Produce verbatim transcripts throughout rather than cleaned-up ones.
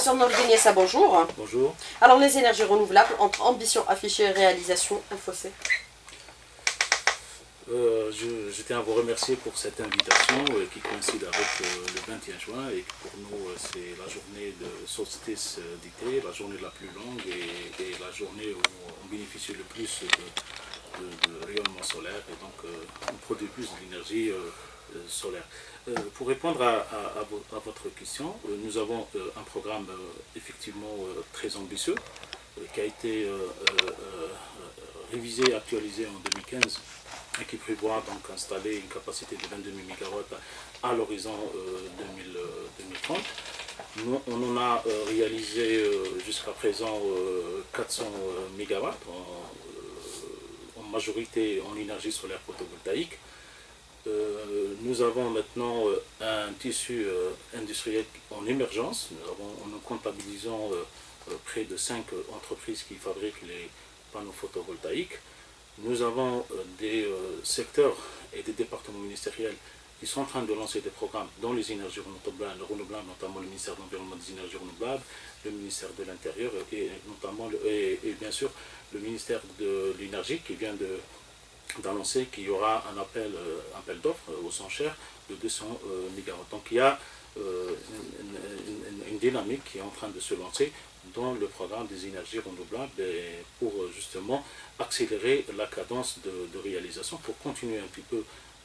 Professeur Nordine Yessa, bonjour. Bonjour. Alors, les énergies renouvelables, entre ambition affichée et réalisation, un fossé. Euh, je, je tiens à vous remercier pour cette invitation euh, qui coïncide avec euh, le vingt et un juin et pour nous euh, c'est la journée de solstice euh, d'été, la journée la plus longue et, et la journée où on bénéficie le plus de, de, de rayonnement solaire et donc euh, on produit plus d'énergie euh, euh, solaire. Euh, pour répondre à, à, à, vo à votre question, euh, nous avons euh, un programme euh, effectivement euh, très ambitieux euh, qui a été euh, euh, euh, révisé et actualisé en deux mille quinze et qui prévoit donc installer une capacité de vingt-deux mille mégawatts à l'horizon euh, deux mille trente. Nous, on en a euh, réalisé euh, jusqu'à présent euh, quatre cents mégawatts, en, euh, en majorité en énergie solaire photovoltaïque. Euh, nous avons maintenant euh, un tissu euh, industriel en émergence. Nous, avons, nous comptabilisons euh, près de cinq entreprises qui fabriquent les panneaux photovoltaïques. Nous avons euh, des euh, secteurs et des départements ministériels qui sont en train de lancer des programmes dans les énergies renouvelables, renouvelables notamment le ministère de l'Environnement des énergies renouvelables, le ministère de l'Intérieur et notamment le, et, et bien sûr le ministère de l'énergie qui vient de d'annoncer qu'il y aura un appel, euh, appel d'offres euh, aux enchères de deux cents euh, mégawatts. Donc il y a euh, une, une, une dynamique qui est en train de se lancer dans le programme des énergies renouvelables et pour euh, justement accélérer la cadence de, de réalisation pour continuer un petit peu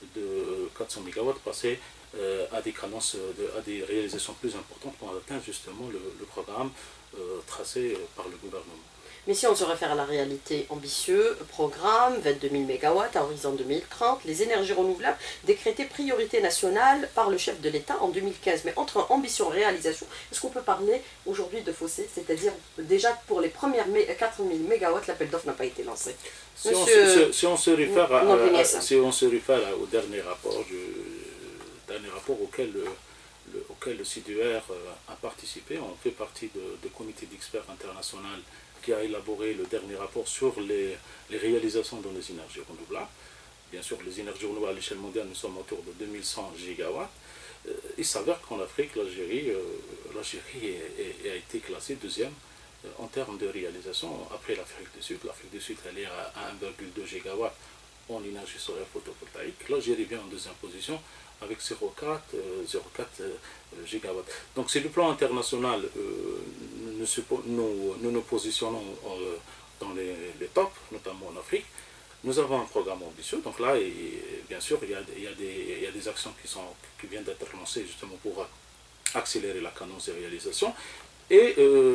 de quatre cents mégawatts, passer euh, à des cadences, de, à des réalisations plus importantes pour atteindre justement le, le programme euh, tracé par le gouvernement. Mais si on se réfère à la réalité ambitieux, programme vingt-deux mille mégawatts à horizon deux mille trente, les énergies renouvelables décrétées priorité nationale par le chef de l'État en deux mille quinze. Mais entre ambition et réalisation, est-ce qu'on peut parler aujourd'hui de fossé? C'est-à-dire déjà pour les premières quatre mille mégawatts, l'appel d'offres n'a pas été lancé. Si, Monsieur, on, si, si on se réfère, à, à, à, si on se réfère au dernier rapport, je, dernier rapport auquel le, le, auquel le C I D U R a participé, on fait partie de, de comité d'experts international qui a élaboré le dernier rapport sur les, les réalisations dans les énergies renouvelables. Bien sûr, les énergies renouvelables à l'échelle mondiale, nous sommes autour de deux mille cent gigawatts. Euh, il s'avère qu'en Afrique, l'Algérie euh, a été classée deuxième euh, en termes de réalisation après l'Afrique du Sud. L'Afrique du Sud, elle est à un virgule deux gigawatts en énergie solaire photovoltaïque. L'Algérie vient en deuxième position avec zéro virgule quatre gigawatts. Donc, sur le plan international, euh, nous, nous, nous nous positionnons euh, dans les, les tops, notamment en Afrique. Nous avons un programme ambitieux. Donc là, et, bien sûr, il y, a, il, y a des, il y a des actions qui, sont, qui viennent d'être lancées justement pour accélérer la cadence de réalisation et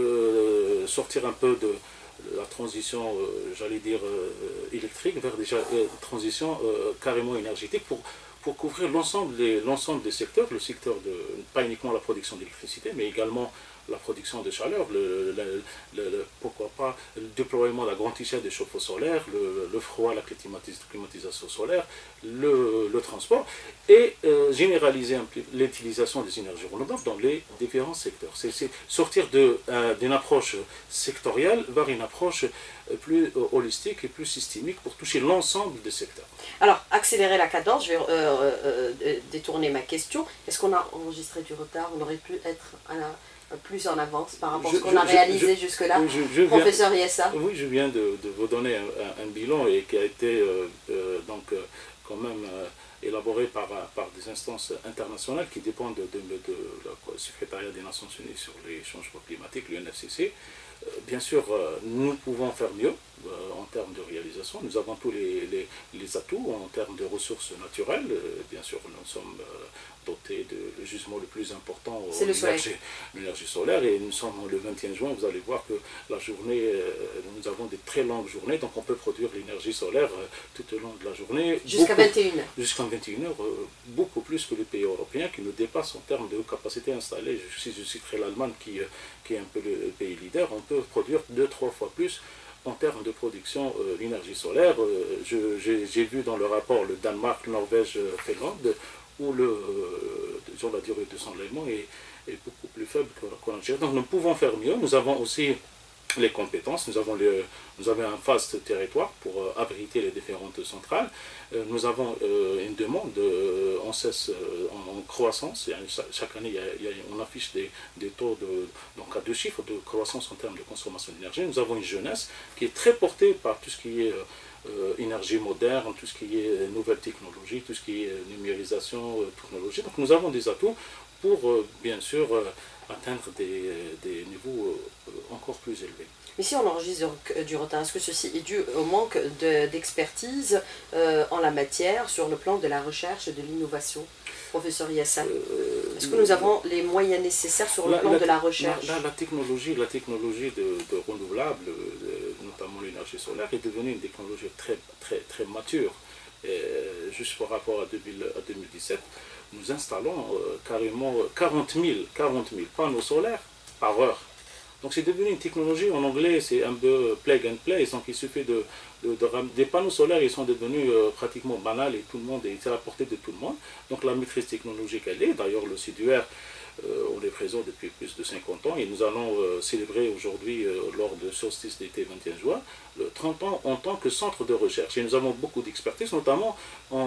euh, sortir un peu de la transition, euh, j'allais dire, euh, électrique vers déjà euh, transition euh, carrément énergétique pour pour couvrir l'ensemble des, l'ensemble des secteurs, le secteur de, pas uniquement la production d'électricité, mais également la production de chaleur, le, le, le, le, pourquoi pas le déploiement à la grande échelle des chauffe-eau solaires, le, le froid, la climatis, climatisation solaire, le, le transport, et euh, généraliser l'utilisation des énergies renouvelables dans les différents secteurs. C'est sortir d'une euh, approche sectorielle vers une approche plus euh, holistique et plus systémique pour toucher l'ensemble des secteurs. Alors, accélérer la cadence, je vais euh, euh, détourner ma question. Est-ce qu'on a enregistré du retard? On aurait pu être à la... plus en avance par rapport à ce qu'on a réalisé jusque-là, professeur Yessa? Oui, je viens de, de vous donner un, un bilan et qui a été euh, euh, donc euh, quand même euh, élaboré par, par des instances internationales qui dépendent de, de, de la secrétariat des Nations Unies sur les changements climatiques, l'U N F C C. Euh, bien sûr, euh, nous pouvons faire mieux euh, en termes de réalisation. Nous avons tous les, les, les atouts en termes de ressources naturelles. Euh, bien sûr, nous sommes euh, dotés de le gisement le plus important, l'énergie solaire. Et nous sommes le vingt et un juin, vous allez voir que la journée, euh, nous avons des très longues journées, donc on peut produire l'énergie solaire euh, tout au long de la journée. Jusqu'à vingt et une heures. Jusqu'à vingt et une heures, euh, beaucoup plus que les pays européens qui nous dépassent en termes de capacité installée. Si je citerai l'Allemagne qui, euh, qui est un peu le pays leader, on peut produire deux, trois fois plus en termes de production euh, d'énergie solaire. Euh, J'ai vu dans le rapport le Danemark, Norvège, Finlande, où le, euh, disons, la durée de s'enlèvement est, est beaucoup plus faible qu'en Algérie. Donc nous pouvons faire mieux. Nous avons aussi les compétences. Nous avons, le, nous avons un vaste territoire pour euh, abriter les différentes centrales. Euh, nous avons euh, une demande euh, en cesse euh, en, en croissance. Chaque année, il y a, il y a, on affiche des, des taux de, donc à deux chiffres de croissance en termes de consommation d'énergie. Nous avons une jeunesse qui est très portée par tout ce qui est euh, énergie moderne, tout ce qui est nouvelles technologies, tout ce qui est numérisation, euh, technologie. Donc nous avons des atouts pour, euh, bien sûr, euh, atteindre des, des niveaux encore plus élevés. Mais si on enregistre du retard, est-ce que ceci est dû au manque d'expertise euh, en la matière sur le plan de la recherche et de l'innovation, professeur Yassine? euh, Est-ce que nous avons les moyens nécessaires sur le la, plan la, de la recherche? La, la, la technologie, la technologie de, de renouvelables, de, notamment l'énergie solaire, est devenue une technologie très, très, très mature. Et juste par rapport à, deux mille, à deux mille dix-sept, nous installons euh, carrément quarante mille panneaux solaires par heure. Donc c'est devenu une technologie, en anglais c'est un peu plug and play, donc il suffit de, de, de, des panneaux solaires, ils sont devenus euh, pratiquement banals et tout le monde, c'est à la portée de tout le monde. Donc la maîtrise technologique elle est, d'ailleurs le C I D U R, euh, on est présent depuis plus de cinquante ans et nous allons euh, célébrer aujourd'hui euh, lors de solstice d'été vingt et un juin, le trente ans en tant que centre de recherche. Et nous avons beaucoup d'expertise, notamment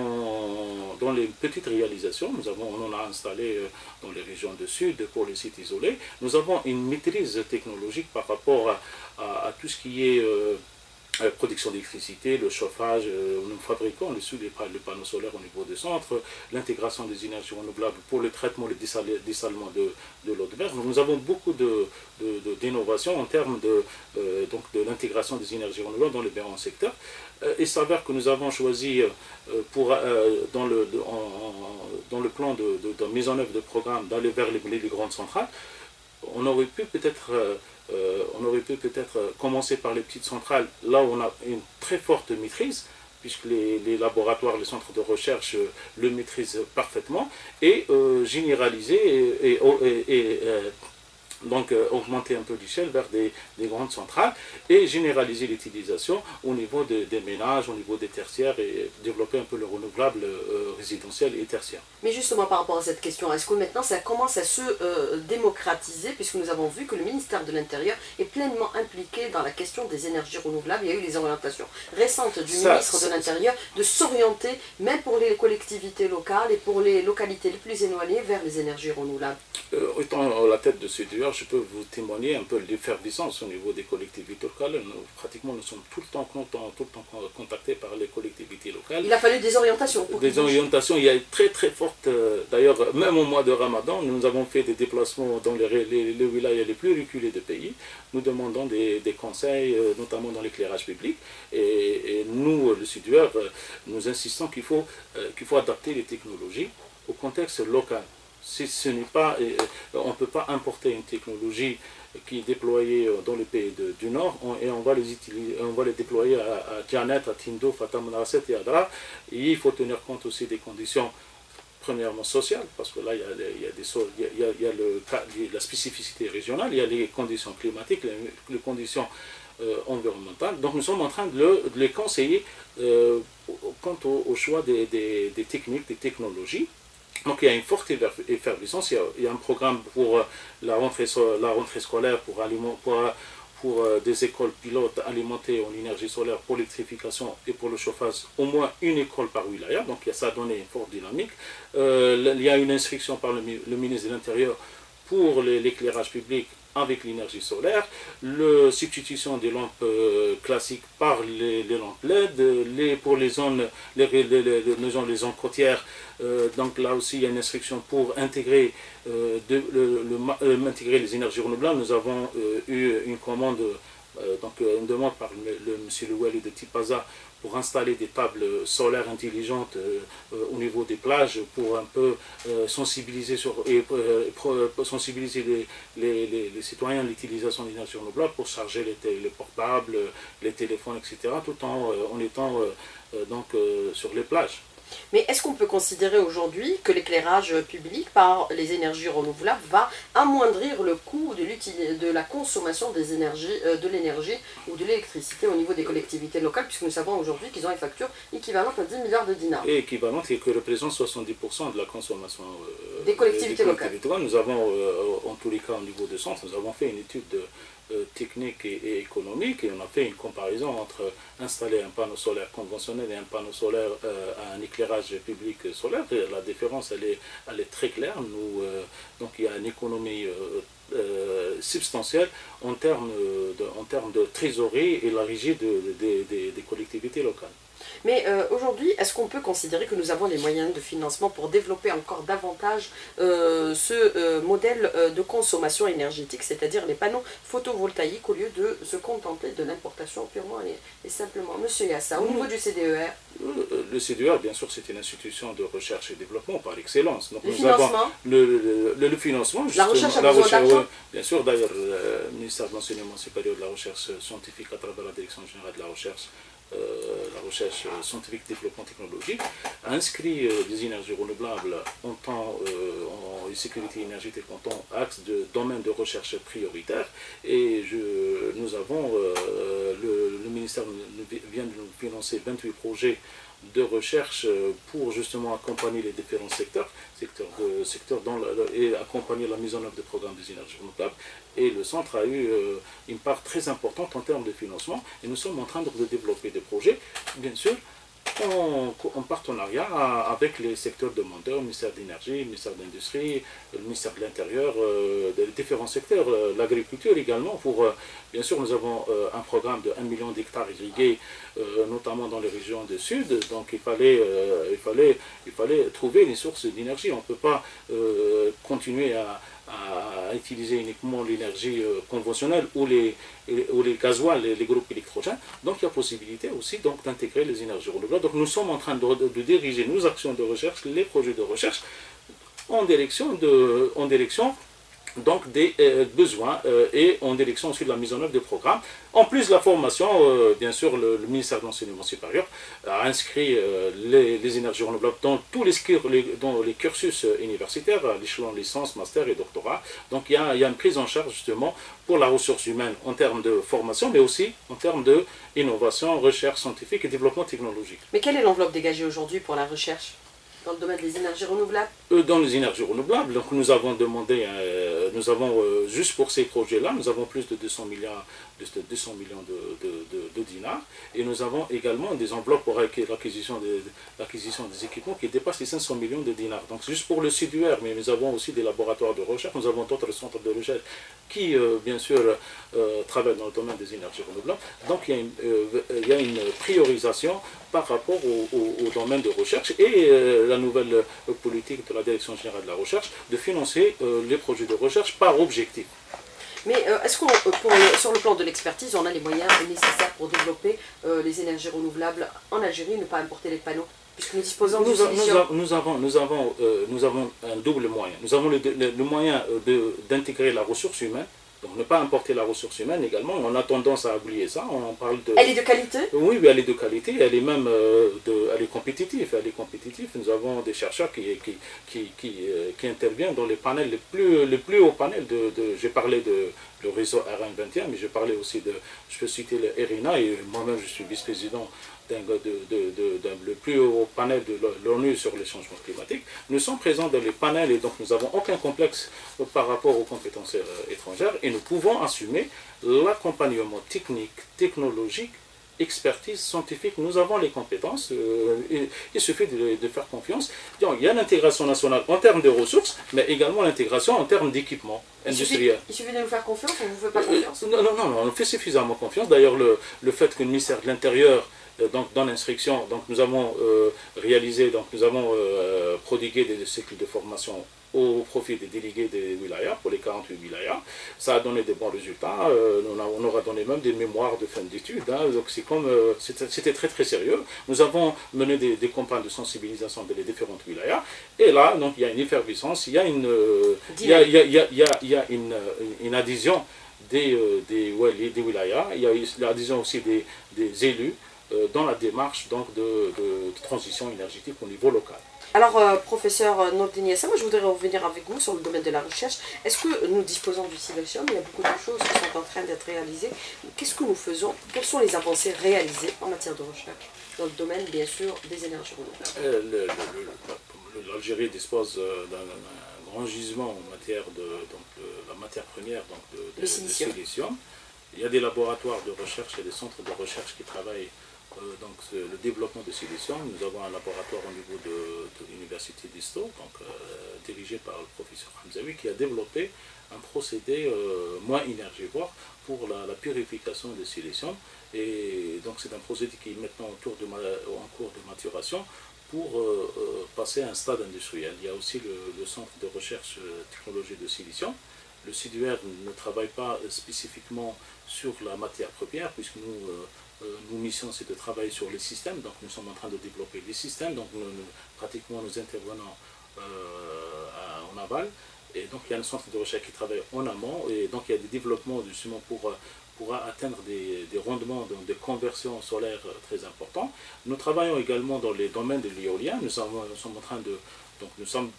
en, dans les petites réalisations. Nous avons, on en a installé euh, dans les régions du sud pour les sites isolés. Nous avons une maîtrise technologique par rapport à, à, à tout ce qui est euh, la production d'électricité, le chauffage. Euh, nous fabriquons les, les, les panneaux solaires au niveau des centres, l'intégration des énergies renouvelables pour le traitement, le dessalement de, de l'eau de mer. Donc nous avons beaucoup d'innovations de, de, en termes de, euh, donc de l'intégration des énergies renouvelables dans les différents secteurs. Euh, il s'avère que nous avons choisi, euh, pour, euh, dans, le, de, en, dans le plan de, de, de mise en œuvre de programme, d'aller vers les, les grandes centrales. On aurait pu peut-être euh, euh, on aurait pu peut-être commencer par les petites centrales, là où on a une très forte maîtrise, puisque les, les laboratoires, les centres de recherche euh, le maîtrisent parfaitement, et euh, généraliser et, et, et, et euh, donc euh, augmenter un peu l'échelle vers des, des grandes centrales et généraliser l'utilisation au niveau de, des ménages, au niveau des tertiaires et développer un peu le renouvelable euh, résidentiel et tertiaire. Mais justement par rapport à cette question, est-ce que maintenant ça commence à se euh, démocratiser, puisque nous avons vu que le ministère de l'Intérieur est pleinement impliqué dans la question des énergies renouvelables. Il y a eu les orientations récentes du ça, ministre de l'Intérieur de s'orienter, même pour les collectivités locales et pour les localités les plus éloignées, vers les énergies renouvelables. Euh, étant à la tête de ce d'ailleurs, je peux vous témoigner un peu l'effervescence au niveau des collectivités locales. Nous, pratiquement, nous sommes tout le temps, tout le temps contactés par les collectivités locales. Il a fallu des orientations. Pour des orientations, il y a une très très forte, euh, d'ailleurs, même au mois de Ramadan, nous avons fait des déplacements dans les, les, les wilayas les plus reculés du pays. Nous demandons des, des conseils, euh, notamment dans l'éclairage public. Et, et nous, le C I D U R, euh, nous insistons qu'il faut, euh, qu'il faut adapter les technologies au contexte local. Si ce n'est pas, on ne peut pas importer une technologie qui est déployée dans les pays de, du Nord on, et on va les utiliser, on va les déployer à, à Djanet, à Tindo, Fatamanaraset et à Dra. Et il faut tenir compte aussi des conditions, premièrement sociales, parce que là il y a, il y a, des, il y a, il y a le, la spécificité régionale, il y a les conditions climatiques, les, les conditions euh, environnementales. Donc nous sommes en train de, le, de les conseiller euh, quant au, au choix des, des, des techniques, des technologies. Donc il y a une forte effervescence, il y a, il y a un programme pour la rentrée, la rentrée scolaire pour, aliment, pour, pour des écoles pilotes alimentées en énergie solaire pour l'électrification et pour le chauffage, au moins une école par wilaya, donc ça a donné une forte dynamique. Euh, il y a une inscription par le, le ministre de l'Intérieur pour l'éclairage public avec l'énergie solaire, la substitution des lampes euh, classiques par les, les lampes L E D, les, pour les zones, les, les, les, les, les zones, les zones côtières, euh, donc là aussi il y a une instruction pour intégrer, euh, de, le, le, euh, intégrer les énergies renouvelables. Nous avons euh, eu une commande, euh, donc une demande par le, le monsieur Louali de Tipaza pour installer des tables solaires intelligentes euh, euh, au niveau des plages pour un peu euh, sensibiliser, sur, et, euh, sensibiliser les, les, les, les citoyens à l'utilisation d'énergie renouvelable pour charger les, les portables, les téléphones, et cetera, tout en, euh, en étant euh, donc, euh, sur les plages. Mais est-ce qu'on peut considérer aujourd'hui que l'éclairage public par les énergies renouvelables va amoindrir le coût de, de la consommation des énergies, euh, de l'énergie ou de l'électricité au niveau des collectivités locales, puisque nous savons aujourd'hui qu'ils ont une facture équivalente à dix milliards de dinars. Et équivalente et qui représente soixante-dix pour cent de la consommation euh, des collectivités, des collectivités locales. Nous avons, euh, en tous les cas au niveau de centre, nous avons fait une étude de euh, technique et, et économique, et on a fait une comparaison entre installer un panneau solaire conventionnel et un panneau solaire euh, à un éclairage public solaire. Et la différence, elle est, elle est très claire. Nous, euh, donc il y a une économie euh, euh, substantielle en termes de, en termes de trésorerie et la régie de, de, de, des collectivités locales. Mais euh, aujourd'hui, est-ce qu'on peut considérer que nous avons les moyens de financement pour développer encore davantage euh, ce euh, modèle euh, de consommation énergétique, c'est-à-dire les panneaux photovoltaïques, au lieu de se contenter de l'importation purement et, et simplement? Monsieur Yassa, au niveau du C D E R? Le C D E R, bien sûr, c'est une institution de recherche et développement par excellence. Donc, le nous financement avons le, le, le, le financement, la recherche a besoin recherche, d'argent. oui, bien sûr, d'ailleurs, le ministère de l'Enseignement supérieur de la Recherche scientifique, à travers la Direction générale de la Recherche, Euh, la recherche scientifique et développement technologique, a inscrit euh, les énergies renouvelables en temps, euh, en sécurité énergétique en tant axe de domaine de recherche prioritaire. Et je, nous avons, euh, le, le ministère vient de nous financer vingt-huit projets de recherche pour justement accompagner les différents secteurs, secteurs, de, secteurs dans le, et accompagner la mise en œuvre des programmes des énergies renouvelables. Et le centre a eu euh, une part très importante en termes de financement, et nous sommes en train de, de développer des projets, bien sûr, en, en partenariat avec les secteurs demandeurs, le ministère de l'Énergie, le ministère de l'Industrie, le ministère de l'Intérieur, euh, des différents secteurs, euh, l'agriculture également. Pour, euh, bien sûr, nous avons euh, un programme de un million d'hectares irrigués, euh, notamment dans les régions du Sud, donc il fallait, euh, il fallait, il fallait trouver des sources d'énergie. On ne peut pas euh, continuer à à utiliser uniquement l'énergie euh, conventionnelle ou les, ou les gasoils, les, les groupes électrogènes. Donc il y a possibilité aussi d'intégrer les énergies renouvelables. Donc nous sommes en train de, de, de diriger nos actions de recherche, les projets de recherche, en direction, de, en direction donc des euh, besoins euh, et en direction aussi de la mise en œuvre des programmes. En plus de la formation, euh, bien sûr, le, le ministère de l'Enseignement supérieur a inscrit euh, les, les énergies renouvelables dans tous les, les, dans les cursus universitaires, à l'échelon licence, master et doctorat. Donc il y, a, il y a une prise en charge justement pour la ressource humaine en termes de formation, mais aussi en termes d'innovation, recherche scientifique et développement technologique. Mais quelle est l'enveloppe dégagée aujourd'hui pour la recherche dans le domaine des énergies renouvelables? Dans les énergies renouvelables, donc nous avons demandé, euh, nous avons euh, juste pour ces projets-là, nous avons plus de deux cents milliards, de deux cents millions de, de, de, de dinars, et nous avons également des enveloppes pour l'acquisition des, l'acquisition des équipements qui dépassent les cinq cents millions de dinars. Donc juste pour le C D E R, mais nous avons aussi des laboratoires de recherche, nous avons d'autres centres de recherche qui, euh, bien sûr, euh, travaillent dans le domaine des énergies renouvelables. Donc il y a une, euh, il y a une priorisation par rapport au, au, au domaine de recherche, et euh, la nouvelle euh, politique de la Direction générale de la recherche de financer euh, les projets de recherche par objectif. Mais euh, est-ce qu'on, euh, sur le plan de l'expertise, on a les moyens nécessaires pour développer euh, les énergies renouvelables en Algérie, ne pas importer les panneaux, puisque nous disposons nous, de nous, nous avons, nous, avons, euh, nous avons un double moyen. Nous avons le, le, le moyen d'intégrer la ressource humaine. Donc ne pas importer la ressource humaine également, on a tendance à oublier ça, on parle de... Elle est de qualité? Oui, mais elle est de qualité, elle est même euh, de, elle est compétitive, elle est compétitive. Nous avons des chercheurs qui, qui, qui, qui, euh, qui interviennent dans les panels, les plus, les plus hauts panels de... de j'ai parlé de le réseau R N vingt et un, mais je parlais aussi de... Je peux citer le R I N A, et moi-même je suis vice-président d'un de, de, de, de, le plus haut panel de l'ONU sur les changements climatiques. Nous sommes présents dans les panels, et donc nous n'avons aucun complexe par rapport aux compétences étrangères, et nous pouvons assumer l'accompagnement technique, technologique, expertise scientifique. Nous avons les compétences, euh, il, il suffit de, de faire confiance. Donc, il y a l'intégration nationale en termes de ressources, mais également l'intégration en termes d'équipement industriel. Il suffit de nous faire confiance, on ne vous fait pas confiance? euh, non, non, non, on fait suffisamment confiance. D'ailleurs, le, le fait que le ministère de l'Intérieur, donc dans l'instruction, donc nous avons euh, réalisé, donc nous avons euh, prodigué des cycles de formation au profit des délégués des wilayas, pour les quarante-huit wilayas. Ça a donné des bons résultats, euh, on, a, on aura donné même des mémoires de fin d'études, hein, donc c'est comme, euh, c'était très très sérieux. Nous avons mené des, des campagnes de sensibilisation dans les différentes wilayas, et là, donc il y a une effervescence, il y a une, euh, il y a, il y a, il y a, il y a, il y a une, une adhésion des, euh, des, ouais, des wilayas, il y a l'adhésion aussi des, des élus, Euh, dans la démarche donc, de, de, de transition énergétique au niveau local. Alors, euh, professeur Nordin Yassa, moi je voudrais revenir avec vous sur le domaine de la recherche. Est-ce que nous disposons du silicium? Il y a beaucoup de choses qui sont en train d'être réalisées. Qu'est-ce que nous faisons? Quelles sont les avancées réalisées en matière de recherche dans le domaine, bien sûr, des énergies renouvelables? euh, L'Algérie dispose d'un grand gisement en matière de, donc, de la matière première, donc de, de, Le silicium. de silicium. Il y a des laboratoires de recherche et des centres de recherche qui travaillent euh, donc, le développement de silicium. Nous avons un laboratoire au niveau de, de l'université d'Isto, donc euh, dirigé par le professeur Hamzaoui, qui a développé un procédé euh, moins énergivore pour la, la purification de silicium. Et donc c'est un procédé qui est maintenant en, de, en cours de maturation pour euh, euh, passer à un stade industriel. Il y a aussi le, le centre de recherche euh, technologie de silicium. Le C I D U R ne travaille pas spécifiquement sur la matière première, puisque nous, euh, euh, nos missions, c'est de travailler sur les systèmes. Donc nous sommes en train de développer les systèmes. Donc nous, nous, pratiquement nous intervenons euh, à, en aval. Et donc il y a un centre de recherche qui travaille en amont. Et donc il y a des développements justement pour, pour atteindre des, des rendements de, de conversion solaire très importants. Nous travaillons également dans les domaines de l'éolien. Nous, nous sommes en train de, donc nous sommes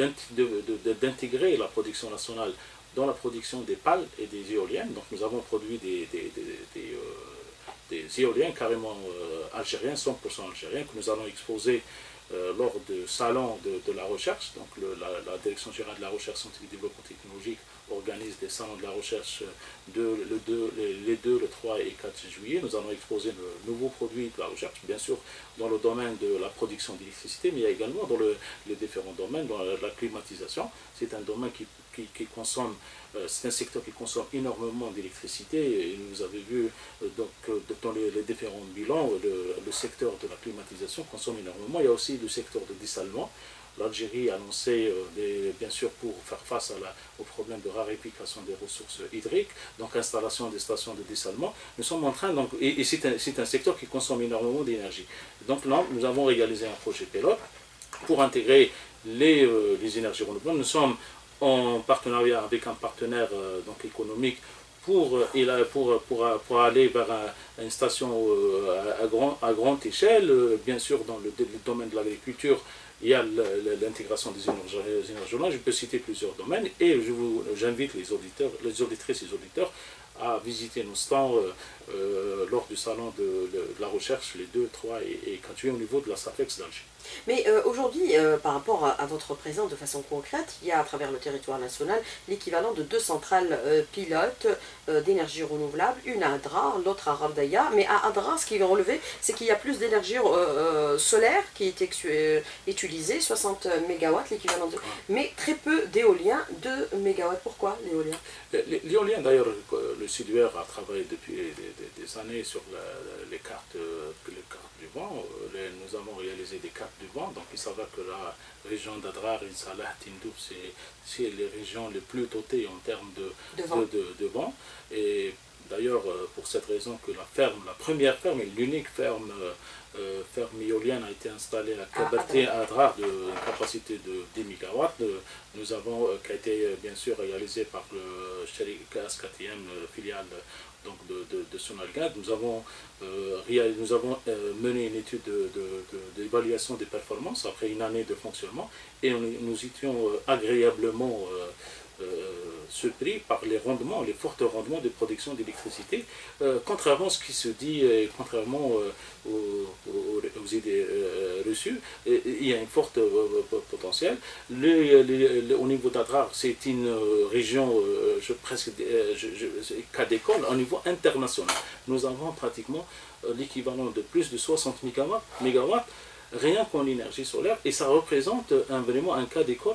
d'intégrer la production nationale dans la production des pales et des éoliennes. Donc nous avons produit des, des, des, des, euh, des éoliennes carrément euh, algériens, cent pour cent algériens, que nous allons exposer euh, lors du salon de, de la recherche. Donc le, la, la Direction générale de la recherche scientifique et développement technologique organise des salons de la recherche de, le deux, les, les deux, le trois et quatre juillet. Nous allons exposer de nouveaux produits de la recherche, bien sûr dans le domaine de la production d'électricité, mais il y a également dans le, les différents domaines, dans la, la climatisation. C'est un domaine qui, qui, qui consomme, euh, c'est un secteur qui consomme énormément d'électricité, et vous avez vu euh, donc, euh, dans les, les différents bilans, le, le secteur de la climatisation consomme énormément. Il y a aussi le secteur de dessalement. L'Algérie a annoncé, euh, des, bien sûr, pour faire face à la, au problème de raréfaction des ressources hydriques, donc installation des stations de dessalement. Nous sommes en train, donc, et, et c'est un, un secteur qui consomme énormément d'énergie. Donc là, nous avons réalisé un projet pilote pour intégrer les, euh, les énergies renouvelables. Nous sommes en partenariat avec un partenaire euh, donc, économique pour, pour, pour, pour aller vers un, une station euh, à, grand, à grande échelle, euh, bien sûr dans le, le domaine de l'agriculture. Il y a l'intégration des énergies renouvelables. Je peux citer plusieurs domaines et j'invite les auditeurs, les auditrices et les auditeurs à visiter nos stands euh, euh, lors du salon de, de, de la recherche les deux, trois et, et quatre juillet au niveau de la SAFEX d'Alger. Mais euh, aujourd'hui, euh, par rapport à, à votre présence de façon concrète, il y a à travers le territoire national l'équivalent de deux centrales euh, pilotes euh, d'énergie renouvelable, une à Adrar, l'autre à Rabdaya. Mais à Adrar, ce qui est relevé, c'est qu'il y a plus d'énergie euh, euh, solaire qui est euh, utilisée, soixante mégawatts, l'équivalent de... mais très peu d'éolien, deux mégawatts. Pourquoi l'éolien? L'éolien, d'ailleurs, le C I D U R a travaillé depuis des, des, des années sur la, les, cartes, les cartes du vent. Les, nous avons réalisé des cartes du vent. Donc il s'avère que la région d'Adrar, Insalah, Tindouf, c'est les régions les plus dotées en termes de, de, vent. de, de, de vent. Et d'ailleurs, pour cette raison que la ferme, la première ferme et l'unique ferme, euh, ferme éolienne a été installée à Kabaté, à Adrar, de capacité de dix mégawatts. Nous avons, euh, qui a été bien sûr réalisé par le Sharika quatrième filiale donc de, de, de Sonalgad. Nous avons, euh, nous avons euh, mené une étude d'évaluation de, de, de, des performances après une année de fonctionnement et on, nous étions euh, agréablement euh, euh, surpris par les rendements, les forts rendements de production d'électricité, euh, contrairement à ce qui se dit, et contrairement euh, aux, aux, aux idées euh, reçues, et, il y a une forte euh, potentiel. Le, le, le, au niveau d'Adrar, c'est une euh, région euh, je, presque euh, je, je, cas d'école au niveau international. Nous avons pratiquement euh, l'équivalent de plus de soixante mégawatts rien qu'en énergie solaire, et ça représente un, vraiment un cas d'école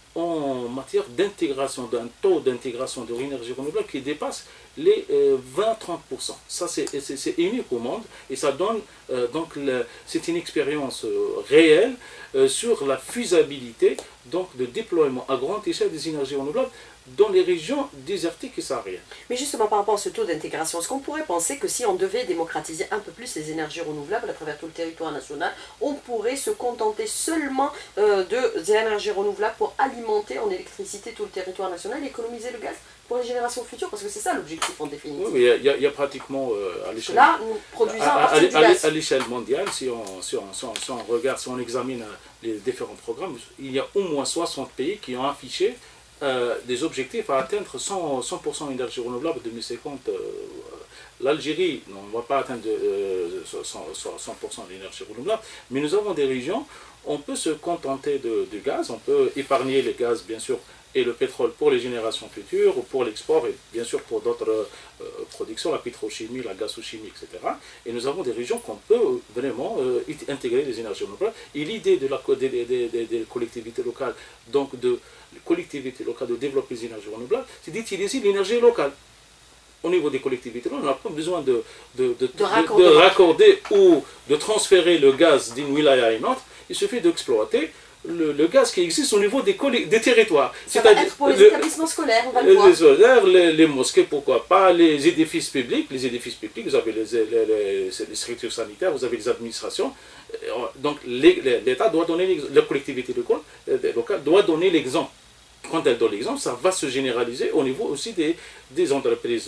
en matière d'intégration, d'un taux d'intégration de l'énergie renouvelable qui dépasse les euh, vingt à trente pour cent. Ça, c'est unique au monde et ça donne, euh, donc, c'est une expérience euh, réelle euh, sur la faisabilité donc, de déploiement à grande échelle des énergies renouvelables dans les régions désertiques et sahariennes. Mais justement, par rapport à ce taux d'intégration, est-ce qu'on pourrait penser que si on devait démocratiser un peu plus les énergies renouvelables à travers tout le territoire national, on pourrait se contenter seulement euh, de, des énergies renouvelables pour alimenter en électricité tout le territoire national et économiser le gaz pour les générations futures? Parce que c'est ça l'objectif en définitive. Oui, mais il y, y, y a pratiquement euh, à l'échelle... Là, nous produisons à, à, à, à, à l'échelle mondiale, si on, si, on, si, on, si on regarde, si on examine les différents programmes, il y a au moins soixante pays qui ont affiché Euh, des objectifs à atteindre cent pour cent énergie renouvelable deux mille cinquante. Euh, L'Algérie, on ne va pas atteindre euh, cent pour cent d'énergie renouvelable, mais nous avons des régions, on peut se contenter de, de gaz, on peut épargner les gaz bien sûr et le pétrole pour les générations futures, ou pour l'export, et bien sûr pour d'autres euh, productions, la pétrochimie, la gazochimie, et cetera. Et nous avons des régions qu'on peut vraiment euh, intégrer les énergies renouvelables. Et l'idée de la, des, des, des, des collectivités locales, donc de collectivités locales de développer les énergies renouvelables, c'est d'utiliser l'énergie locale. Au niveau des collectivités, on n'a pas besoin de, de, de, de, raccorder. de raccorder ou de transférer le gaz d'une wilaya à une autre. Il suffit d'exploiter le, le gaz qui existe au niveau des, des territoires. Ça va être pour les le, établissements scolaires, on va le voir. Les scolaires, les, les mosquées, pourquoi pas, les édifices publics. Les édifices publics, vous avez les, les, les, les structures sanitaires, vous avez les administrations. Donc l'État doit donner l'exemple, la collectivité locale doit donner l'exemple. Quand elle donne l'exemple, ça va se généraliser au niveau aussi des, des entreprises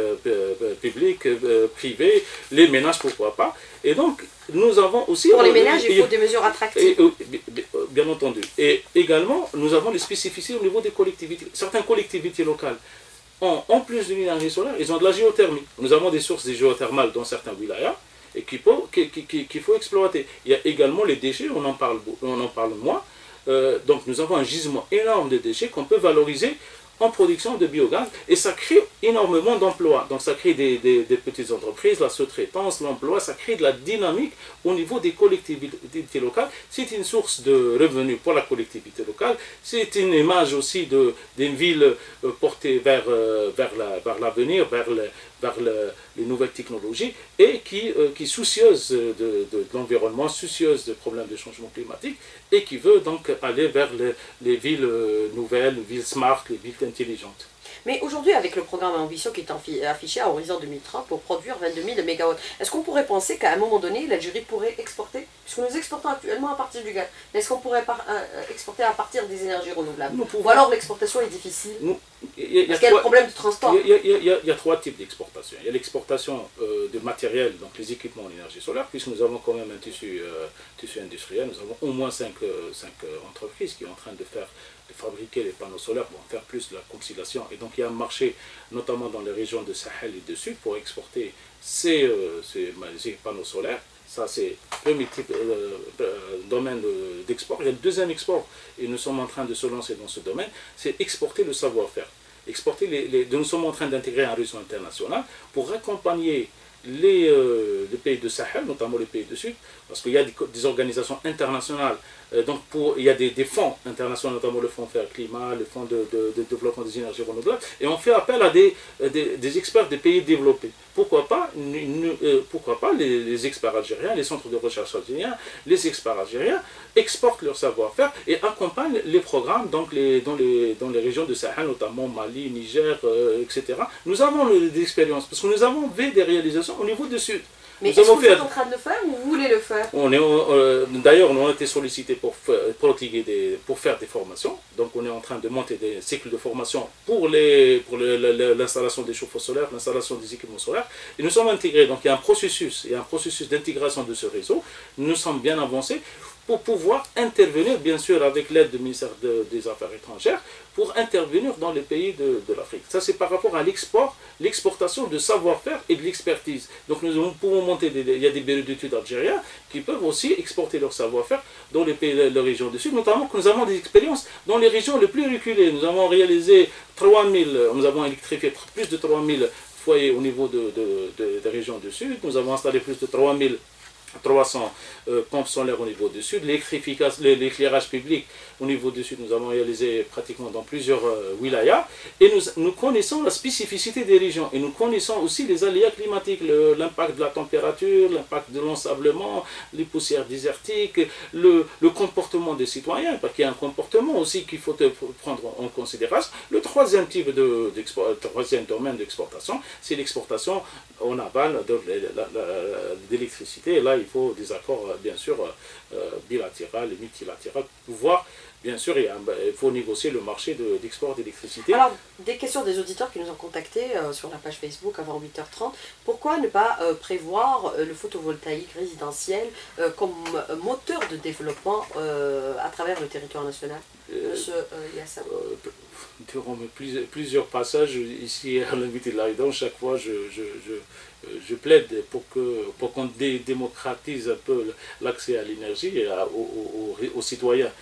publiques, privées, les ménages, pourquoi pas. Et donc, nous avons aussi... Pour les ménages, il faut des mesures attractives. Et, bien entendu. Et également, nous avons les spécificités au niveau des collectivités. Certaines collectivités locales, ont, en plus de l'énergie solaire, ils ont de la géothermie. Nous avons des sources géothermales dans certains wilayas et qu'il faut, qu'il qu'il faut exploiter. Il y a également les déchets, on en parle, on en parle moins. Euh, donc nous avons un gisement énorme de déchets qu'on peut valoriser en production de biogaz et ça crée énormément d'emplois. Donc ça crée des, des, des petites entreprises, la sous-traitance, l'emploi, ça crée de la dynamique au niveau des collectivités locales. C'est une source de revenus pour la collectivité locale, c'est une image aussi d'une ville euh, portée vers, euh, vers l'avenir, la, vers, vers, le, vers le, les nouvelles technologies et qui, euh, qui est soucieuse de, de, de l'environnement, soucieuse des problèmes de changement climatique et qui veut donc aller vers les, les villes euh, nouvelles, les villes smart, les villes intelligentes. Mais aujourd'hui, avec le programme Ambition qui est affiché à horizon deux mille trente pour produire vingt-deux mille mégawatts, est-ce qu'on pourrait penser qu'à un moment donné, l'Algérie pourrait exporter, puisque nous exportons actuellement à partir du gaz, est-ce qu'on pourrait par, euh, exporter à partir des énergies renouvelables? Pouvons... Ou alors l'exportation est difficile? Nous, y a, Parce qu'il y a le problème du transport. Il y, y, y, y a trois types d'exportation. Il y a l'exportation euh, de matériel, donc les équipements en énergie solaire, puisque nous avons quand même un tissu, euh, tissu industriel, nous avons au moins cinq, euh, cinq euh, entreprises qui sont en train de faire de fabriquer les panneaux solaires pour en faire plus de la conciliation. Et donc il y a un marché, notamment dans les régions de Sahel et de Sud, pour exporter ces, euh, ces, ces panneaux solaires. Ça, c'est le premier type, euh, euh, domaine d'export. Il y a le deuxième export, et nous sommes en train de se lancer dans ce domaine, c'est exporter le savoir-faire. Exporter les, les, nous sommes en train d'intégrer un réseau international pour accompagner les, euh, les pays de Sahel, notamment les pays du Sud, parce qu'il y a des, des organisations internationales, euh, donc pour, il y a des, des fonds internationaux, notamment le Fonds Vert Climat, le Fonds de, de, de développement des énergies renouvelables, et on fait appel à des, des, des experts des pays développés. Pourquoi pas, nous, euh, pourquoi pas les, les experts algériens, les centres de recherche algériens, les experts algériens exportent leur savoir-faire et accompagnent les programmes donc les, dans, les, dans les régions de Sahel, notamment Mali, Niger, euh, et cetera. Nous avons des expériences, parce que nous avons fait des réalisations au niveau du Sud. Mais est-ce que vous êtes en train de le faire ou vous voulez le faire? On est, euh, d'ailleurs, on a été sollicité pour, pour, des, pour faire des formations. Donc on est en train de monter des cycles de formation pour l'installation des chauffe-eau solaires, l'installation des équipements solaires. Et nous sommes intégrés. Donc il y a un processus, il y a un processus d'intégration de ce réseau. Nous sommes bien avancés pour pouvoir intervenir, bien sûr, avec l'aide du ministère de, des Affaires étrangères, pour intervenir dans les pays de, de l'Afrique. Ça, c'est par rapport à l'export, l'exportation de savoir-faire et de l'expertise. Donc, nous pouvons monter, des, il y a des bureaux d'études algériens qui peuvent aussi exporter leur savoir-faire dans les pays de la région du Sud, notamment que nous avons des expériences dans les régions les plus reculées. Nous avons réalisé trois mille, nous avons électrifié plus de trois mille foyers au niveau de, de, de, des régions du Sud. Nous avons installé plus de trois mille trois cents euh, pompes solaires au niveau du Sud, l'éclairage public au niveau du Sud, nous avons réalisé pratiquement dans plusieurs euh, wilayas, et nous, nous connaissons la spécificité des régions, et nous connaissons aussi les aléas climatiques, l'impact de la température, l'impact de l'ensablement, les poussières désertiques, le, le comportement des citoyens, parce qu'il y a un comportement aussi qu'il faut prendre en considération. Le troisième type de, de troisième domaine d'exportation, c'est l'exportation en aval d'électricité, et là il faut des accords bien sûr euh, bilatéraux et multilatéraux pour pouvoir, bien sûr, il faut négocier le marché d'export de, d'électricité. Alors, des questions des auditeurs qui nous ont contactés euh, sur la page Facebook avant huit heures trente. Pourquoi ne pas euh, prévoir euh, le photovoltaïque résidentiel euh, comme euh, moteur de développement euh, à travers le territoire national? euh, Monsieur euh, Yassam. euh, Durant plusieurs, plusieurs passages ici à l'invité de l'Aïdan, chaque fois je, je, je, je plaide pour qu'on pour qu'on dé démocratise un peu l'accès à l'énergie aux, aux, aux citoyens.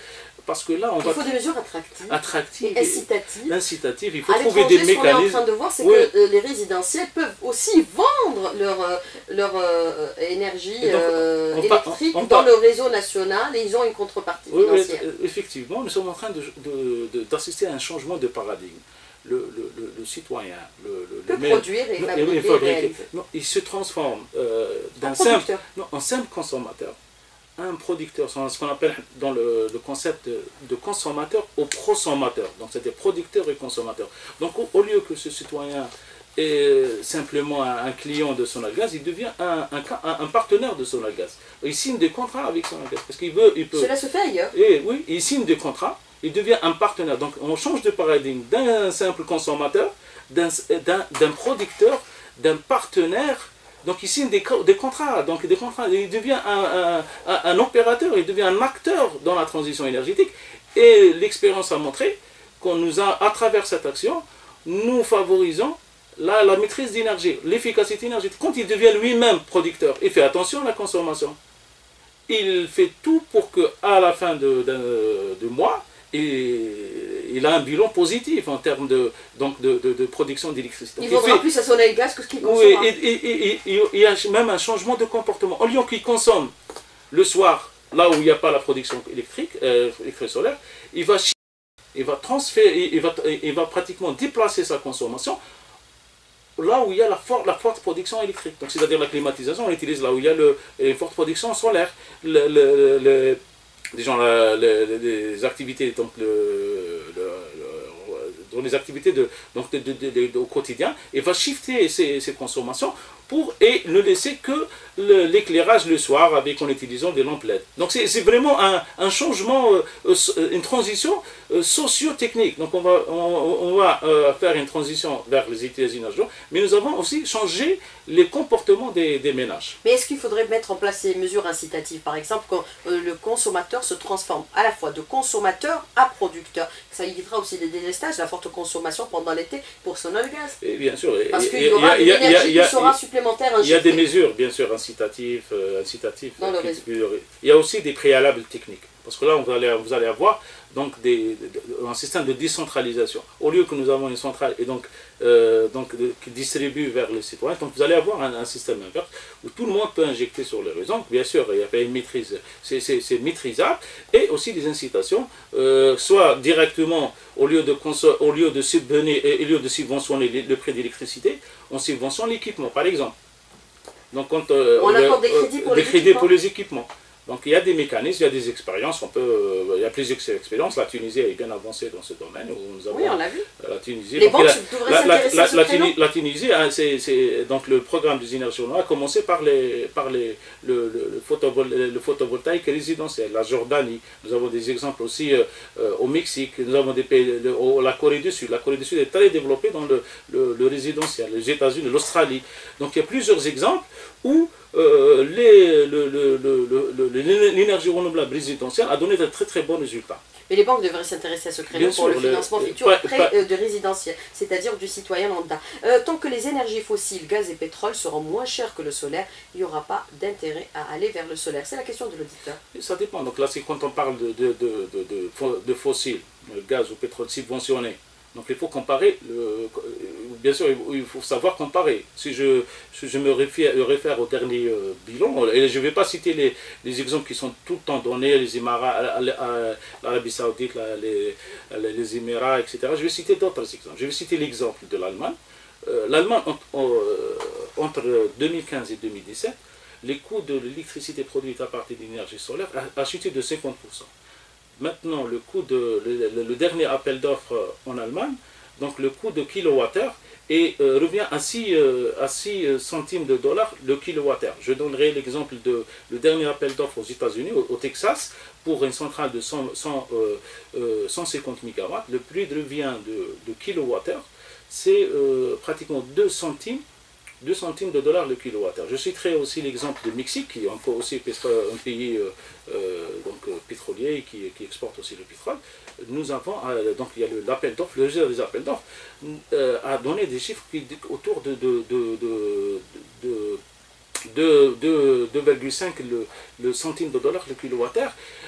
parce que là, on il va... faut des mesures attractives, attractives et incitatives. incitatives. Il faut à trouver des l'étranger, ce qu'on est en mécanismes. train de voir, c'est Oui. que euh, les résidentiels peuvent aussi vendre leur, euh, leur euh, énergie Et donc, euh, on par- électrique on dans par- le réseau national et ils ont une contrepartie Oui, oui, financière. euh, effectivement, nous sommes en train d'assister de, de, d'assister à un changement de paradigme. Le, le, le, le citoyen, le, le, Peut le maire, produire et non, fabriquer, et fabriquer. réaliser. Non, il se transforme euh, d'un En simple, producteur. non, en simple consommateur à un producteur, c'est ce qu'on appelle dans le, le concept de, de consommateur au prosommateur. Donc c'était producteur et consommateur. Donc au, au lieu que ce citoyen est simplement un, un client de Sonalgaz, il devient un, un, un, un partenaire de Sonalgaz. Il signe des contrats avec Sonalgaz parce qu'il veut, il peut. Cela se fait ailleurs. Et oui, il signe des contrats, il devient un partenaire. Donc on change de paradigme d'un simple consommateur, d'un d'un producteur, d'un partenaire. Donc il signe des, des contrats, donc des contrats, il devient un, un, un opérateur, il devient un acteur dans la transition énergétique. Et l'expérience a montré qu'on nous a, à travers cette action, nous favorisons la, la maîtrise d'énergie, l'efficacité énergétique. Quand il devient lui-même producteur, il fait attention à la consommation. Il fait tout pour qu'à la fin de, de, de mois, il, il a un bilan positif en termes de, donc de, de, de production d'électricité. Il vaudra fait, plus à Sonalgaz que ce qu'il consomme. Oui, et, et, et, et, il y a même un changement de comportement. Au lieu qu'il consomme le soir, là où il n'y a pas la production électrique, euh, électrique solaire, il va, il va transférer, il va, il va pratiquement déplacer sa consommation là où il y a la, for la forte production électrique. Donc c'est-à-dire la climatisation, on l'utilise là où il y a le, une forte production solaire. Le, le, le, disons, la, le, les activités, donc le, le, le, dans les activités de, donc de, de, de, de, de, au quotidien, et va shifter ses, ses consommations pour, et ne laisser que l'éclairage le, le soir avec, en utilisant des lampes L E D. Donc c'est vraiment un, un changement, euh, une transition euh, socio-technique. Donc on va, on, on va euh, faire une transition vers les utilisations, mais nous avons aussi changé les comportements des, des ménages. Mais est-ce qu'il faudrait mettre en place ces mesures incitatives, par exemple, quand euh, le consommateur se transforme à la fois de consommateur à producteur? Ça évitera aussi des délestages, la forte consommation pendant l'été pour Sonalgaz. Et bien sûr. Parce qu'il y aura de l'énergie qui sera supplémentaire. Il y a des mesures, bien sûr, incitatives. Euh, incitatives Dans le qui, réseau. il y a aussi des préalables techniques. Parce que là, on va aller, vous allez avoir donc des, un système de décentralisation. Au lieu que nous avons une centrale et donc, euh, donc de, qui distribue vers les citoyens, donc vous allez avoir un, un système inverse où tout le monde peut injecter sur les réseaux. Bien sûr, il y a une maîtrise, c'est maîtrisable, et aussi des incitations, euh, soit directement au lieu de au lieu de subvenir, au lieu de subventionner le prix d'électricité, on subventionne l'équipement, par exemple. Donc, quand, euh, on accorde des crédits pour, des les, crédits équipements. pour les équipements. Donc il y a des mécanismes, il y a des expériences, on peut, euh, il y a plusieurs expériences. La Tunisie est bien avancée dans ce domaine. Où nous avons, oui, on l'a vu. La Tunisie, les donc, banques la, devraient la, s'intéresser la, à ce la, créneau. la Tunisie, hein, c'est donc le programme des énergies renouvelables a commencé par, les, par les, le, le, le, photovol, le photovoltaïque résidentiel. La Jordanie, nous avons des exemples aussi euh, au Mexique, nous avons des pays, le, au, la Corée du Sud. La Corée du Sud est très développée dans le, le, le résidentiel, les États-Unis, l'Australie. Donc il y a plusieurs exemples où euh, l'énergie renouvelable résidentielle a donné de très très bons résultats. Mais les banques devraient s'intéresser à ce créneau Bien pour sûr, le financement le, futur pas, près pas, euh, de résidentiel, c'est-à-dire du citoyen lambda. Euh, tant que les énergies fossiles, gaz et pétrole seront moins chères que le solaire, il n'y aura pas d'intérêt à aller vers le solaire. C'est la question de l'auditeur. Ça dépend. Donc là, c'est quand on parle de, de, de, de, de, de fossiles, gaz ou pétrole subventionné. Donc il faut comparer, le, bien sûr il faut savoir comparer. Si je, si je me réfère, réfère au dernier euh, bilan, et je ne vais pas citer les, les exemples qui sont tout le temps donnés, les Émirats, l'Arabie Saoudite, les, les Émirats, et cetera. Je vais citer d'autres exemples. Je vais citer l'exemple de l'Allemagne. Euh, L'Allemagne, entre deux mille quinze et deux mille dix-sept, les coûts de l'électricité produite à partir d'énergie solaire a, a chuté de cinquante pour cent. Maintenant, le coût de le, le dernier appel d'offres en Allemagne, donc le coût de kilowattheure et euh, revient à six, euh, à six centimes de dollars le kilowattheure. Je donnerai l'exemple de le dernier appel d'offres aux États-Unis, au, au Texas, pour une centrale de cent, cent, euh, euh, cent cinquante mégawatts. Le prix de revient de, de kilowattheure, c'est euh, pratiquement deux centimes. deux centimes de dollars le kilowattheure. Je citerai aussi l'exemple du Mexique, qui est encore aussi un pays euh, euh, donc, pétrolier qui, qui exporte aussi le pétrole. Nous avons, euh, donc il y a l'appel d'offres, le résultat des appels d'offres euh, a donné des chiffres qui, autour de, de, de, de, de, de, de deux virgule cinq le, le centime de dollars le kilowattheure.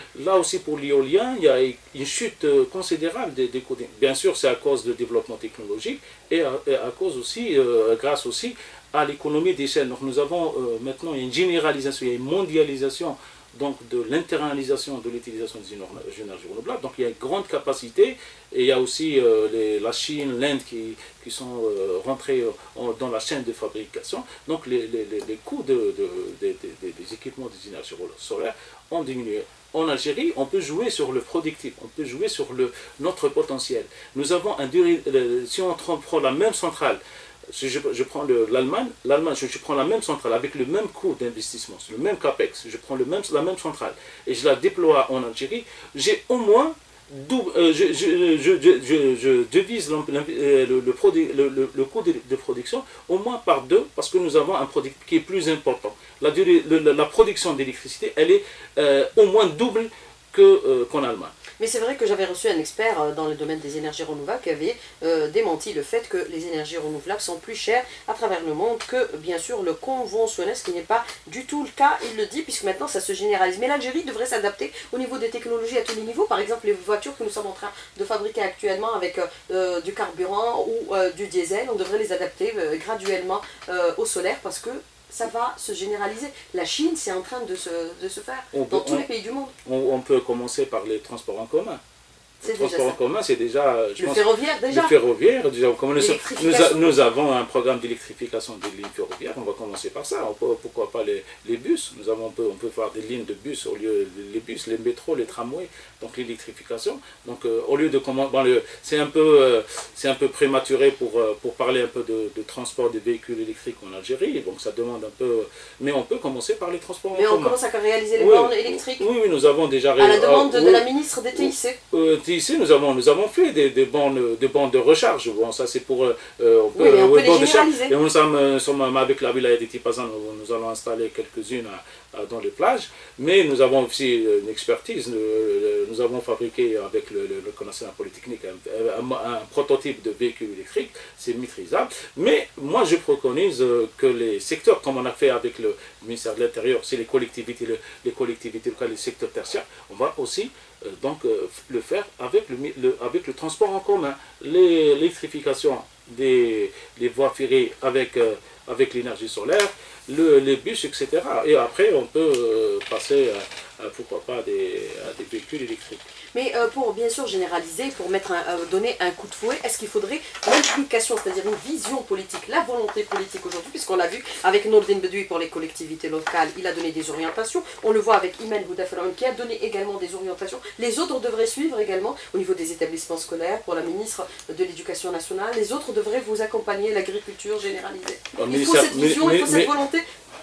Là aussi, pour l'éolien, il y a une chute considérable des, des coûts. Bien sûr, c'est à cause du développement technologique et à, et à cause aussi, euh, grâce aussi à l'économie d'échelle. Donc nous avons euh, maintenant une généralisation, il y a une mondialisation donc de l'internalisation de l'utilisation des énergies renouvelables. Donc il y a une grande capacité et il y a aussi euh, les, la Chine, l'Inde qui, qui sont euh, rentrés euh, dans la chaîne de fabrication. Donc les, les, les coûts de, de, de, de, de, des équipements des énergies solaires ont diminué. En Algérie, on peut jouer sur le productif, on peut jouer sur le, notre potentiel. Nous avons un durée, si on prend la même centrale, si je, je prends l'Allemagne, l'Allemagne, je, je prends la même centrale avec le même coût d'investissement, le même capex, je prends le même, la même centrale et je la déploie en Algérie, j'ai au moins double, euh, je, je, je, je, je divise le, le, le, le, le coût de, de production au moins par deux parce que nous avons un produit qui est plus important. La, durée, le, la production d'électricité, elle est euh, au moins double qu'en euh, qu'en Allemagne. Mais c'est vrai que j'avais reçu un expert euh, dans le domaine des énergies renouvelables qui avait euh, démenti le fait que les énergies renouvelables sont plus chères à travers le monde que bien sûr le conventionnel, ce qui n'est pas du tout le cas, il le dit, puisque maintenant ça se généralise. Mais l'Algérie devrait s'adapter au niveau des technologies à tous les niveaux. Par exemple, les voitures que nous sommes en train de fabriquer actuellement avec euh, du carburant ou euh, du diesel, on devrait les adapter euh, graduellement euh, au solaire parce que ça va se généraliser. La Chine, c'est en train de se, de se faire on dans peut, tous on, les pays du monde. On, on peut commencer par les transports en commun. Le transport en commun, c'est déjà... Je le pense, ferroviaire, déjà. Le ferroviaire, déjà. Comme nous, nous, a, nous avons un programme d'électrification des lignes ferroviaires, on va commencer par ça. On peut, pourquoi pas les, les bus, nous avons, on, peut, on peut faire des lignes de bus au lieu des bus, les métros, les tramways, donc l'électrification. Donc euh, au lieu de comment... Bon, c'est un, euh, un peu prématuré pour, euh, pour parler un peu de, de transport des véhicules électriques en Algérie, donc ça demande un peu... Mais on peut commencer par les transports Mais en commun. Mais on commence à réaliser les oui, bornes électriques. Oui, oui, nous avons déjà... À la demande euh, de oui, la ministre des T I C. Euh, Ici, nous avons, nous avons fait des, des, bornes, des bornes de recharge. Bon, ça, c'est pour. Euh, on peut, oui, mais on euh, peut les généraliser. Et nous sommes, sommes avec la Wilaya de Tipazan, nous, nous allons installer quelques-unes dans les plages. Mais nous avons aussi une expertise. Nous, nous avons fabriqué avec le, le, le connaisseur polytechnique un, un, un prototype de véhicule électrique. C'est maîtrisable. Mais moi, je préconise que les secteurs, comme on a fait avec le ministère de l'Intérieur, c'est les collectivités, le, les collectivités locales, les secteurs tertiaires, on va aussi. Euh, donc euh, le faire avec le, le, avec le transport en commun, l'électrification des les voies ferrées avec, euh, avec l'énergie solaire, le, les bus, et cetera. Et après, on peut euh, passer à, à, pourquoi pas, des, à des véhicules électriques. Mais euh, pour bien sûr généraliser, pour mettre un, euh, donner un coup de fouet, est-ce qu'il faudrait l'implication, c'est-à-dire une vision politique, la volonté politique aujourd'hui, puisqu'on l'a vu avec Nordin Bedoui pour les collectivités locales, il a donné des orientations, on le voit avec Iman Boudafraoun qui a donné également des orientations, les autres devraient suivre également au niveau des établissements scolaires, pour la ministre de l'Éducation nationale, les autres devraient vous accompagner, l'agriculture généralisée. Il faut cette vision, mais, mais, il faut cette mais, volonté.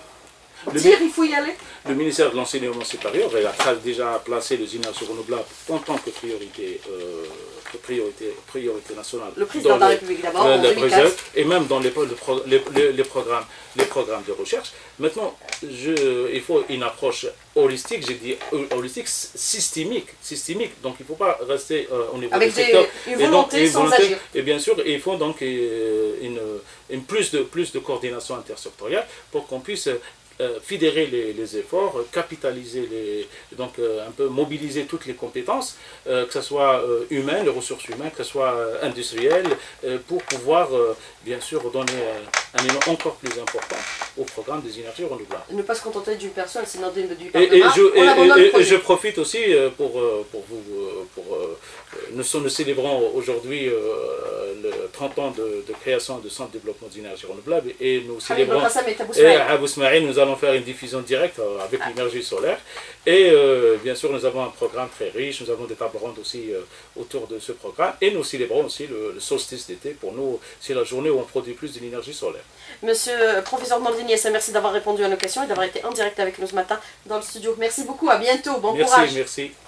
Le, Dire, il faut y aller. Le ministère de l'Enseignement supérieur a déjà placé les énergies renouvelables en tant que priorité, euh, priorité, priorité nationale. Le président de la République d'abord, en deux mille quatre. Et même dans les, les, les, les, programmes, les programmes de recherche. Maintenant, je, il faut une approche holistique, j'ai dit holistique, systémique, systémique. Donc il ne faut pas rester euh, au niveau avec du secteur. Une volonté, et donc, sans volonté, agir. Et bien sûr, il faut donc euh, une, une plus, de, plus de coordination intersectorielle pour qu'on puisse Euh, fédérer les, les efforts, euh, capitaliser les, donc euh, un peu mobiliser toutes les compétences, euh, que ce soit euh, humain, les ressources humaines, que ce soit euh, industriel, euh, pour pouvoir euh, bien sûr donner euh, un élan encore plus important au programme des énergies renouvelables. Ne pas se contenter d'une personne, sinon d'une du et, et, je, et, et, et je profite aussi euh, pour, euh, pour vous, euh, pour, euh, nous, nous célébrons aujourd'hui euh, le trente ans de, de création de centre de développement des énergies renouvelables et nous célébrons et à Abou Smaïl, nous allons faire une diffusion directe euh, avec ah. l'énergie solaire et euh, bien sûr nous avons un programme très riche, nous avons des tables rondes aussi euh, autour de ce programme et nous célébrons aussi le, le solstice d'été. Pour nous, c'est la journée où on produit plus de l'énergie solaire. Monsieur le professeur Nordin Yassine, merci d'avoir répondu à nos questions et d'avoir été en direct avec nous ce matin dans le studio. Merci beaucoup, à bientôt, bon merci, courage. Merci, merci.